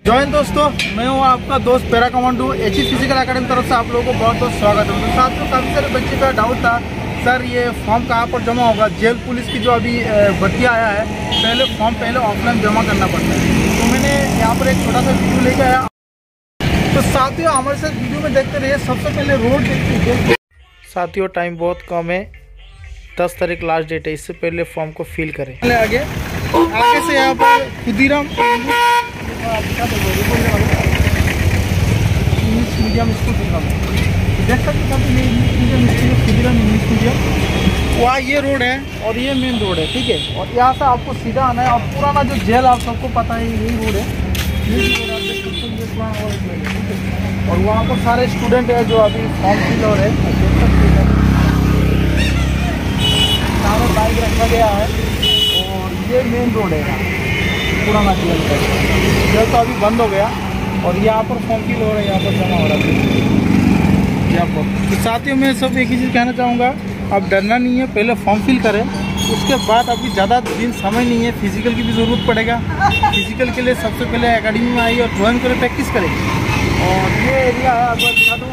Join दोस्तों, मैं हूँ आपका दोस्त पैरा कमांडो एचई फिजिकल एकेडमी तरफ से आप लोगों को बहुत बहुत स्वागत है। तो साथियों, काफ़ी सारे बच्चे का डाउट था सर ये फॉर्म कहाँ पर जमा होगा। जेल पुलिस की जो अभी भर्ती आया है, पहले ऑफलाइन जमा करना पड़ता है। तो मैंने यहाँ पर एक छोटा सा वीडियो लेके आया। तो साथियों हमारे साथ वीडियो में देखते रहिए। सबसे पहले रोड देखते। साथियों टाइम बहुत कम है, 10 तारीख लास्ट डेट है। इससे पहले फॉर्म को फिल करें। आगे से यहाँ पर खुदीराम इंग्लिश मीडियम स्कूल देख सकते हैं। खुदीराम इंग्लिश मीडियम, वहाँ ये रोड है और ये मेन रोड है, ठीक है। और यहाँ से आपको सीधा आना है। और पुराना जो जेल आप सबको पता है, यही रोड है। और वहाँ पर सारे स्टूडेंट है जो अभी फॉर्म फिल हो रहे हैं। सामने बाइक रखा गया है और ये मेन रोड है पुराना जेल का। जेल तो अभी बंद हो गया और यहाँ पर फॉर्म फिल हो रहा है, यहाँ पर जमा हो रहा है यहाँ पर। तो साथियों मैं सब एक ही चीज़ कहना चाहूँगा, अब डरना नहीं है। पहले फॉर्म फिल करें, उसके बाद अभी ज़्यादा दिन समय नहीं है। फिजिकल की भी ज़रूरत पड़ेगा। फिजिकल के लिए सबसे पहले एकेडमी में आई और ड्राइंग करें, प्रैक्टिस करें। और ये एरिया है, आपको दिखा दूँ।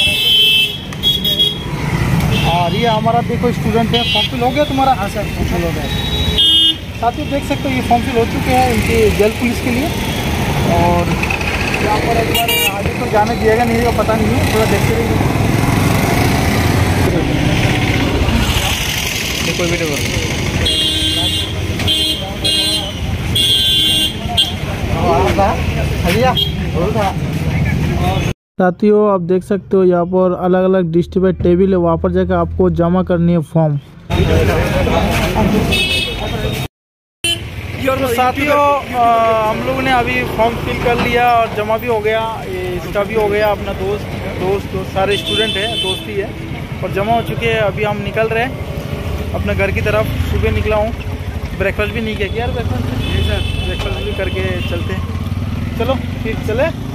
और ये हमारा देखो स्टूडेंट है। फॉर्म फिल हो गया तुम्हारा? हाँ सर, फॉर्म फिल हो गया। साथियों देख सकते हो ये फॉर्म फिल हो चुके हैं इनके जेल पुलिस के लिए। और यहाँ पर एक बार आगे तो जाने दिएगा नहीं देगा पता नहीं है, थोड़ा देखते रहिए। कोई वीडियो साथियों आप देख सकते हो यहाँ पर अलग अलग डिस्ट्रिक्ट टेबल है, वहाँ पर जाकर आपको जमा करनी है फॉर्म। तो साथियों हम लोगों ने अभी फॉर्म फिल कर लिया और जमा भी हो गया। इसका भी हो गया। अपना दोस्त सारे स्टूडेंट हैं, दोस्त ही है और जमा हो चुके हैं। अभी हम निकल रहे हैं अपने घर की तरफ। सुबह निकला हूँ, ब्रेकफास्ट भी नहीं किया यार। ब्रेकफास्ट नहीं सर, ब्रेकफास्ट भी करके चलते हैं। चलो फिर चले।